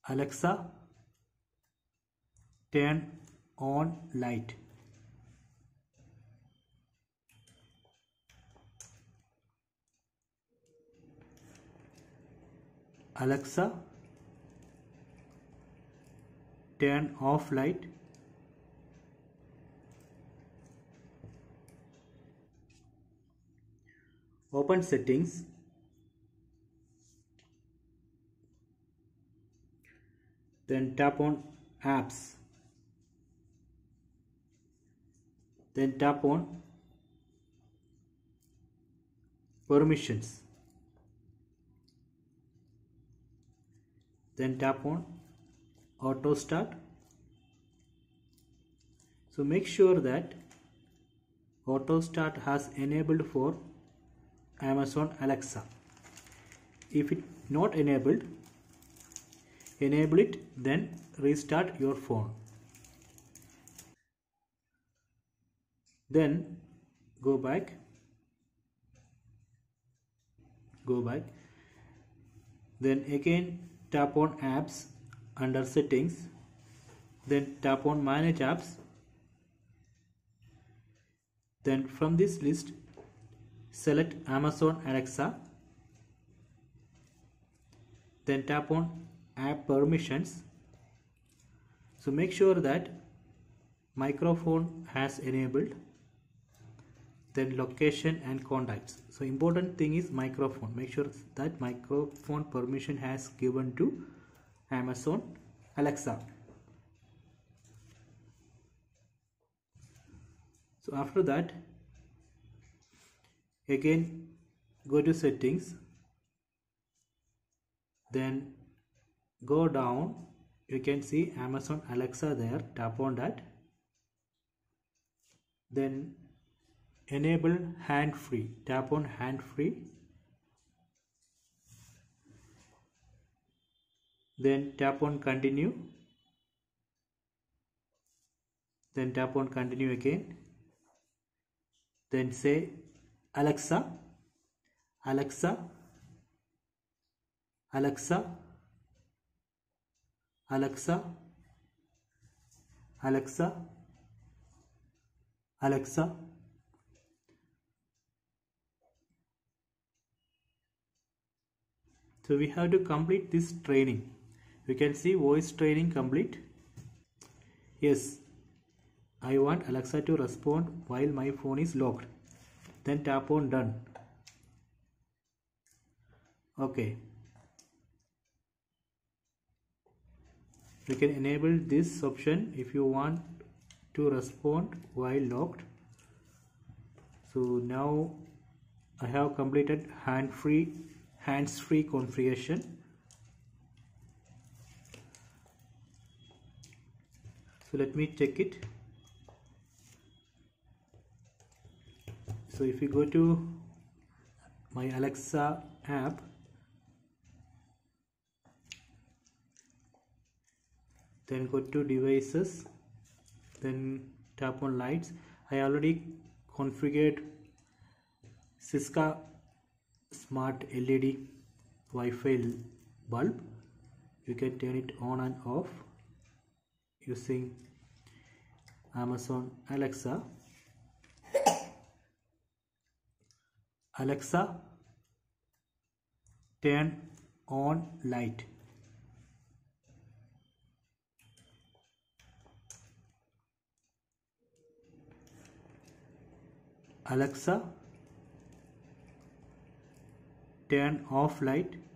Alexa, turn on light. Alexa, turn off light. Open settings. Then tap on apps. Then tap on permissions. Then tap on auto start. So make sure that auto start has enabled for Amazon Alexa. If it not enabled, enable it, then restart your phone. Then go back, then again tap on apps under settings, then tap on manage apps. Then from this list select Amazon Alexa, then tap on app permissions. So make sure that microphone has enabled, then location and contacts. So important thing is microphone. Make sure that microphone permission has given to Amazon Alexa. So after that, again go to settings, then go down, you can see Amazon Alexa there, tap on that, then enable hand free, tap on hand free, then tap on continue, then tap on continue again, then say Alexa, Alexa, Alexa, Alexa, Alexa, Alexa. So we have to complete this training. You can see voice training complete. Yes, I want Alexa to respond while my phone is locked. Then tap on done. Okay. You can enable this option if you want to respond while locked. So now I have completed hands-free configuration. So let me check it. So if you go to my Alexa app, then go to devices, then tap on lights. I already configured Syska smart LED Wi-Fi bulb. You can turn it on and off using Amazon Alexa. Alexa, turn on light. Alexa, turn off light.